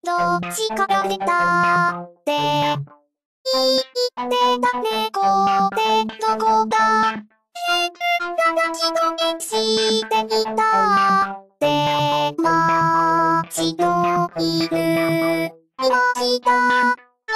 どっちから出たって言ってた猫ってどこだ鳴き声してみたって街の犬いました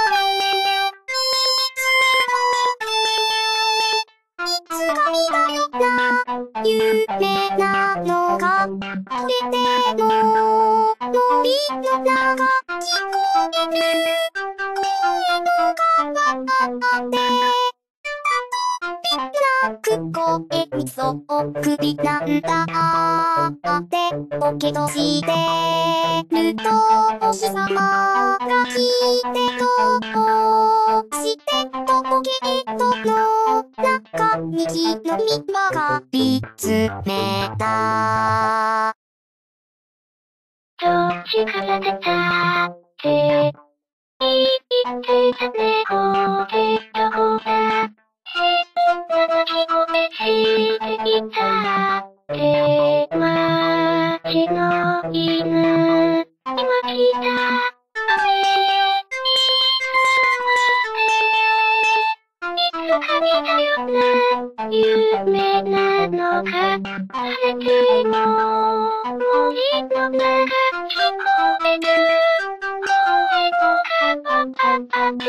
いつか見たよな夢なのかそれでも森の中聞こえる声の川って泣く声にそっくりなんだってボケとしてるとお日様が来てどうしてとボケットの中に木の実ばかり詰めたどっちから出たって言ってた猫ってどこだ鳴き声していたって街の犬今来たいつか見たよな夢なのか晴れても森の中聞こえる声の川って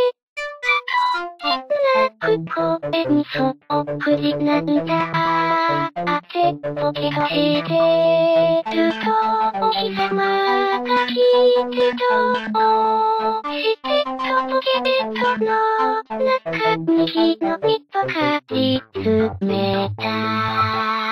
泣く声にそっくりなんだってボケとしてるとお日様が来てどうしてとボケベッドの中に木の実ばかり詰めた